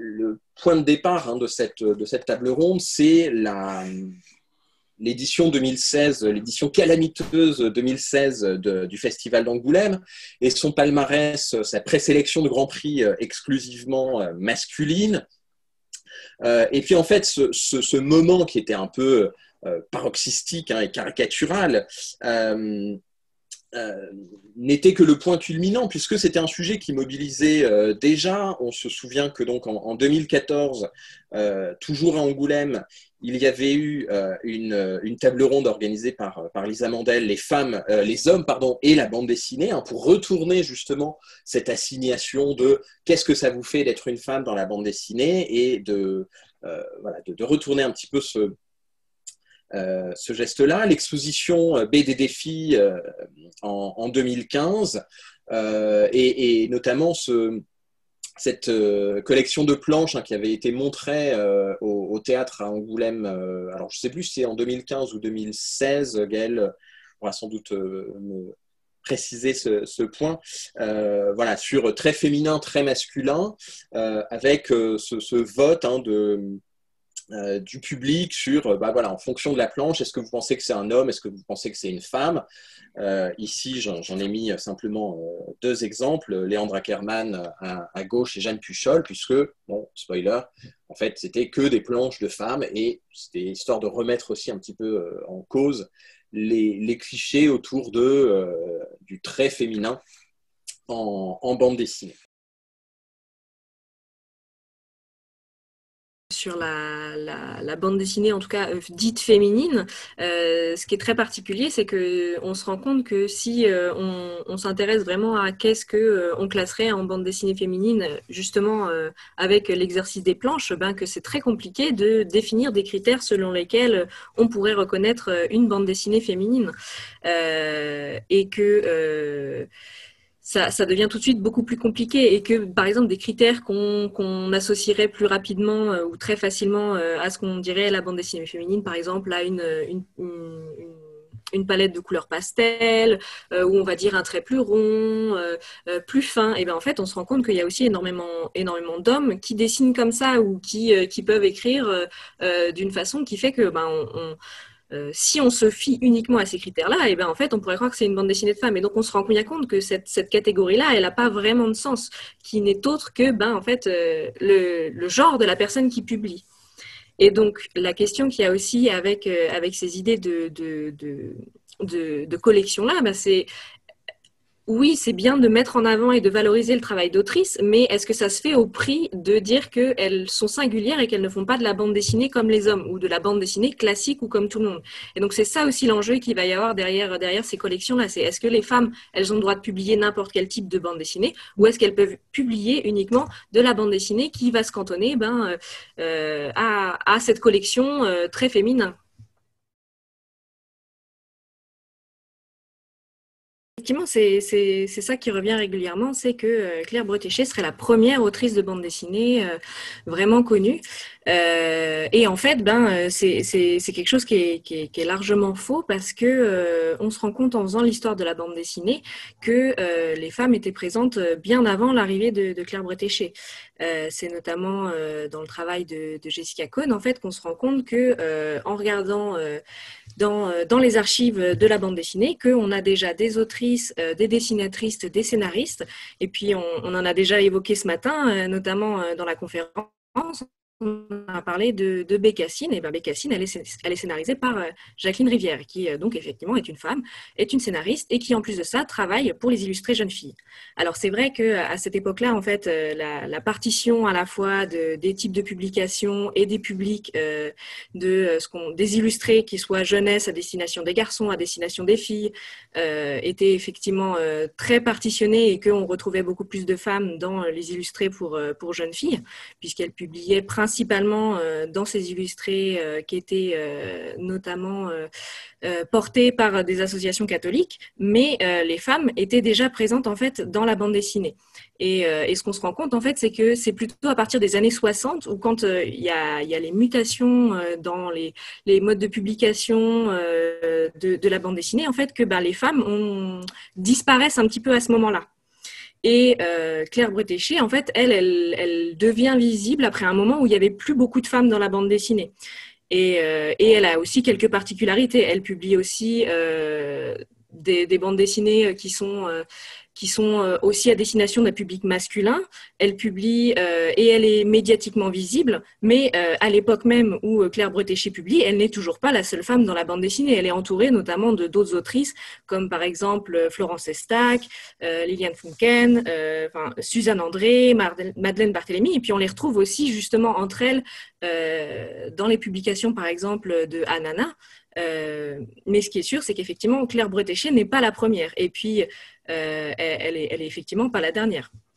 le point de départ de cette table ronde, c'est l'édition 2016, l'édition calamiteuse 2016 du Festival d'Angoulême, et son palmarès, sa présélection de Grand Prix exclusivement masculine. Et puis en fait, ce moment qui était un peu paroxystique et caricatural, n'était que le point culminant, puisque c'était un sujet qui mobilisait déjà. On se souvient que donc en 2014, toujours à Angoulême, il y avait eu une table ronde organisée par Lisa Mandel, les hommes et la bande dessinée, pour retourner justement cette assignation de qu'est-ce que ça vous fait d'être une femme dans la bande dessinée, et de retourner un petit peu ce geste-là. L'exposition BD Défis en 2015, et notamment cette collection de planches qui avait été montrée au théâtre à Angoulême. Alors, je ne sais plus si c'est en 2015 ou 2016, Gaëlle pourra sans doute me préciser ce point, sur très féminin, très masculin, avec ce vote du public sur, en fonction de la planche, est-ce que vous pensez que c'est un homme, est-ce que vous pensez que c'est une femme? Ici, j'en ai mis simplement deux exemples, Léandre Ackermann à gauche et Jeanne Puchol, puisque, bon, spoiler, en fait, c'était que des planches de femmes, et c'était histoire de remettre aussi un petit peu en cause les clichés autour du trait féminin en bande dessinée. Sur la bande dessinée, en tout cas dite féminine, ce qui est très particulier, c'est qu'on se rend compte que si on s'intéresse vraiment à qu'est-ce qu'on classerait en bande dessinée féminine, justement avec l'exercice des planches, que c'est très compliqué de définir des critères selon lesquels on pourrait reconnaître une bande dessinée féminine. Et que... ça devient tout de suite beaucoup plus compliqué, et que, par exemple, des critères qu'on associerait plus rapidement ou très facilement à ce qu'on dirait la bande dessinée féminine, par exemple, à une palette de couleurs pastel, où on va dire un trait plus rond, plus fin, et bien en fait, on se rend compte qu'il y a aussi énormément d'hommes qui dessinent comme ça, ou qui peuvent écrire d'une façon qui fait que si on se fie uniquement à ces critères-là, et ben en fait, on pourrait croire que c'est une bande dessinée de femmes. Et donc, on se rend bien compte que cette catégorie-là, elle n'a pas vraiment de sens, qui n'est autre que, en fait, le genre de la personne qui publie. Et donc, la question qu'il y a aussi avec ces idées de collection-là, c'est... Oui, c'est bien de mettre en avant et de valoriser le travail d'autrice, mais est-ce que ça se fait au prix de dire qu'elles sont singulières et qu'elles ne font pas de la bande dessinée comme les hommes, ou de la bande dessinée classique ou comme tout le monde? Et donc, c'est ça aussi l'enjeu qu'il va y avoir derrière ces collections-là. C'est est-ce que les femmes, elles ont le droit de publier n'importe quel type de bande dessinée, ou est-ce qu'elles peuvent publier uniquement de la bande dessinée qui va se cantonner à cette collection très féminin? Effectivement, c'est ça qui revient régulièrement, c'est que Claire Bretéché serait la première autrice de bande dessinée vraiment connue. Et en fait, c'est quelque chose qui est largement faux, parce que on se rend compte en faisant l'histoire de la bande dessinée que les femmes étaient présentes bien avant l'arrivée de Claire Bretéché. C'est notamment dans le travail de Jessica Cohn, en fait, qu'on se rend compte que en regardant dans les archives de la bande dessinée, qu'on a déjà des autrices, des dessinatrices, des scénaristes, et puis on en a déjà évoqué ce matin, notamment dans la conférence. On a parlé de Bécassine, et Bécassine, elle est scénarisée par Jacqueline Rivière, qui donc effectivement est une femme, est une scénariste, et qui en plus de ça travaille pour les illustrés jeunes filles. Alors c'est vrai qu'à cette époque-là, en fait, la partition à la fois des types de publications et des publics des illustrés qui soient jeunesse à destination des garçons, à destination des filles, était effectivement très partitionnée, et qu'on retrouvait beaucoup plus de femmes dans les illustrés pour jeunes filles, puisqu'elles publiaient principalement dans ces illustrés qui étaient notamment portés par des associations catholiques, mais les femmes étaient déjà présentes en fait dans la bande dessinée. Et ce qu'on se rend compte en fait, c'est que c'est plutôt à partir des années 60, où quand il y a les mutations dans les modes de publication de la bande dessinée, en fait, que les femmes disparaissent un petit peu à ce moment-là. Et Claire Bretéché, en fait, elle devient visible après un moment où il n'y avait plus beaucoup de femmes dans la bande dessinée. Et elle a aussi quelques particularités. Elle publie aussi des bandes dessinées qui sont aussi à destination d'un public masculin. Elle publie et elle est médiatiquement visible, mais à l'époque même où Claire Bretéché publie, elle n'est toujours pas la seule femme dans la bande dessinée. Elle est entourée notamment de d'autres autrices, comme par exemple Florence Estac, Liliane Funken, Suzanne André, Madeleine Barthélemy, et puis on les retrouve aussi justement entre elles dans les publications par exemple de Anana. Mais ce qui est sûr, c'est qu'effectivement, Claire Bretéché n'est pas la première. Et puis, elle est effectivement pas la dernière.